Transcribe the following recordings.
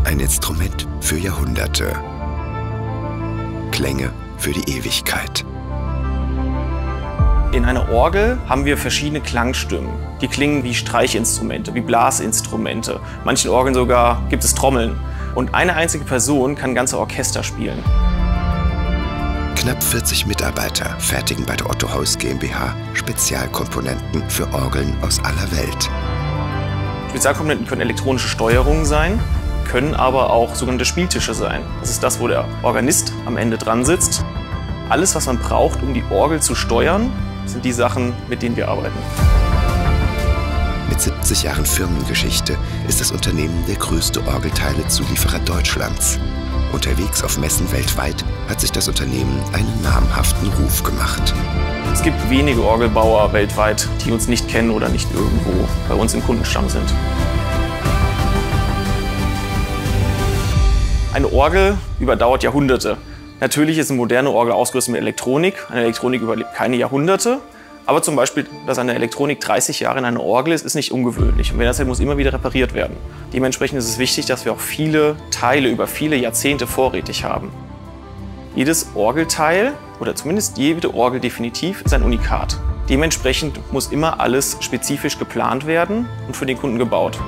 Ein Instrument für Jahrhunderte. Klänge für die Ewigkeit. In einer Orgel haben wir verschiedene Klangstimmen. Die klingen wie Streichinstrumente, wie Blasinstrumente. Manchen Orgeln sogar gibt es Trommeln. Und eine einzige Person kann ganze Orchester spielen. Knapp 40 Mitarbeiter fertigen bei der Otto Heuss GmbH Spezialkomponenten für Orgeln aus aller Welt. Spezialkomponenten können elektronische Steuerungen sein, können aber auch sogenannte Spieltische sein. Das ist das, wo der Organist am Ende dran sitzt. Alles, was man braucht, um die Orgel zu steuern, sind die Sachen, mit denen wir arbeiten. Mit 70 Jahren Firmengeschichte ist das Unternehmen der größte Orgelteilezulieferer Deutschlands. Unterwegs auf Messen weltweit hat sich das Unternehmen einen namhaften Ruf gemacht. Es gibt wenige Orgelbauer weltweit, die uns nicht kennen oder nicht irgendwo bei uns im Kundenstamm sind. Eine Orgel überdauert Jahrhunderte. Natürlich ist eine moderne Orgel ausgerüstet mit Elektronik. Eine Elektronik überlebt keine Jahrhunderte. Aber zum Beispiel, dass eine Elektronik 30 Jahre in einer Orgel ist nicht ungewöhnlich. Und wenn das muss immer wieder repariert werden. Dementsprechend ist es wichtig, dass wir auch viele Teile über viele Jahrzehnte vorrätig haben. Jedes Orgelteil, oder zumindest jede Orgel definitiv, ist ein Unikat. Dementsprechend muss immer alles spezifisch geplant werden und für den Kunden gebaut.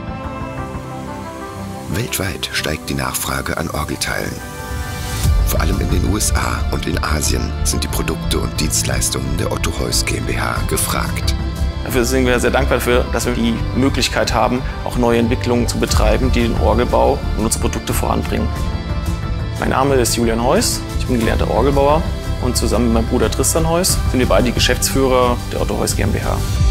Weltweit steigt die Nachfrage an Orgelteilen. Vor allem in den USA und in Asien sind die Produkte und Dienstleistungen der Otto Heuss GmbH gefragt. Dafür sind wir sehr dankbar dafür, dass wir die Möglichkeit haben, auch neue Entwicklungen zu betreiben, die den Orgelbau und unsere Produkte voranbringen. Mein Name ist Julian Heuss, ich bin gelernter Orgelbauer und zusammen mit meinem Bruder Tristan Heuss sind wir beide die Geschäftsführer der Otto Heuss GmbH.